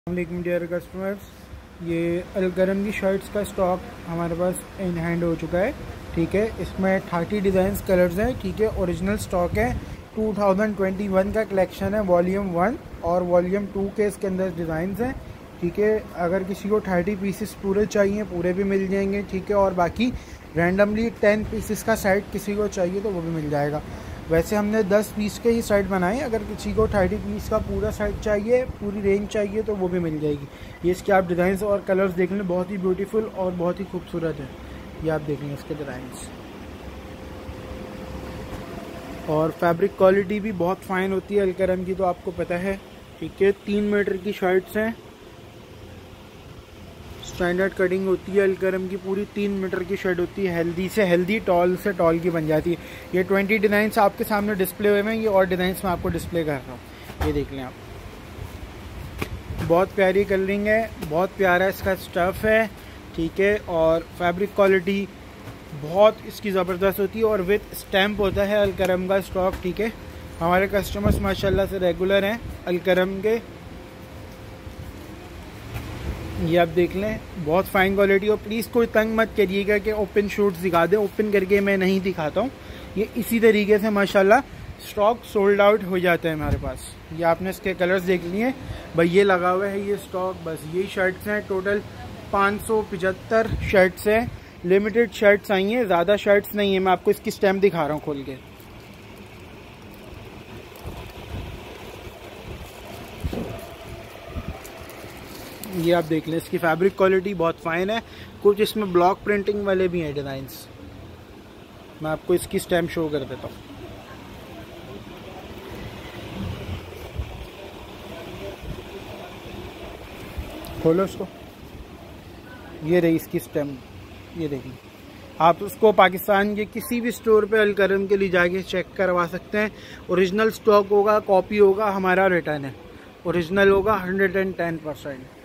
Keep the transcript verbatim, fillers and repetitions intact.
अस्सलामुअलैकुम dear customers, ये अलकरम की शर्ट्स का स्टॉक हमारे पास इन हैंड हो चुका है। ठीक है, इसमें थर्टी डिज़ाइंस कलर्स हैं। ठीक है, ओरिजिनल स्टॉक है। टू थाउजेंड ट्वेंटी वन का कलेक्शन है, वॉल्यूम वन और वॉल्यूम टू के इसके अंदर डिज़ाइंस हैं। ठीक है, अगर किसी को थर्टी पीसेस पूरे चाहिए पूरे भी मिल जाएंगे। ठीक है, और बाकी रैंडमली टेन पीसेस का सेट किसी को चाहिए तो वो भी मिल जाएगा। वैसे हमने दस पीस के ही सेट बनाए। अगर किसी को थर्टी पीस का पूरा सेट चाहिए, पूरी रेंज चाहिए तो वो भी मिल जाएगी। ये इसके आप डिज़ाइंस और कलर्स देख लें, बहुत ही ब्यूटीफुल और बहुत ही खूबसूरत है। ये आप देख लें इसके डिज़ाइंस, और फैब्रिक क्वालिटी भी बहुत फाइन होती है अलकरम की, तो आपको पता है। ठीक है, तीन मीटर की शर्ट्स हैं, स्टैंडर्ड कटिंग होती है अलकरम की, पूरी तीन मीटर की शर्ट होती है। हेल्दी से हेल्दी, टॉल से टॉल की बन जाती है। ये ट्वेंटी डिज़ाइंस आपके सामने डिस्प्ले हुए हैं, ये और डिज़ाइंस मैं आपको डिस्प्ले कर रहा हूँ। ये देख लें आप, बहुत प्यारी कलरिंग है, बहुत प्यारा इसका स्टफ़ है। ठीक है, और फैब्रिक क्वालिटी बहुत इसकी ज़बरदस्त होती है, और विद स्टैम्प होता है अलकरम का स्टॉक। ठीक है, हमारे कस्टमर्स माशाल्लाह से रेगुलर हैं अलकरम के। ये आप देख लें, बहुत फाइन क्वालिटी। और प्लीज़ कोई तंग मत करिएगा कि ओपन शूट्स दिखा दें, ओपन करके मैं नहीं दिखाता हूँ। ये इसी तरीके से माशाल्लाह स्टॉक सोल्ड आउट हो जाता है हमारे पास। ये आपने इसके कलर्स देख लिए भाई, ये लगा हुआ है ये स्टॉक। बस ये शर्ट्स हैं, टोटल पाँच सौ पचहत्तर शर्ट्स हैं। लिमिटेड शर्ट्स आई हैं, ज़्यादा शर्ट्स नहीं है। मैं आपको इसकी स्टैम्प दिखा रहा हूँ खोल के। ये आप देख लें, इसकी फैब्रिक क्वालिटी बहुत फाइन है। कुछ इसमें ब्लॉक प्रिंटिंग वाले भी हैं डिज़ाइंस। मैं आपको इसकी स्टैम्प शो कर देता हूँ। खोलो इसको, ये रही इसकी स्टैम्प। ये देखिए, आप उसको पाकिस्तान के किसी भी स्टोर पे अलकरम के लिए जाके चेक करवा सकते हैं। ओरिजिनल स्टॉक होगा, कॉपी होगा, हमारा रिटर्न है। ओरिजिनल होगा हंड्रेड एंड टेन परसेंट।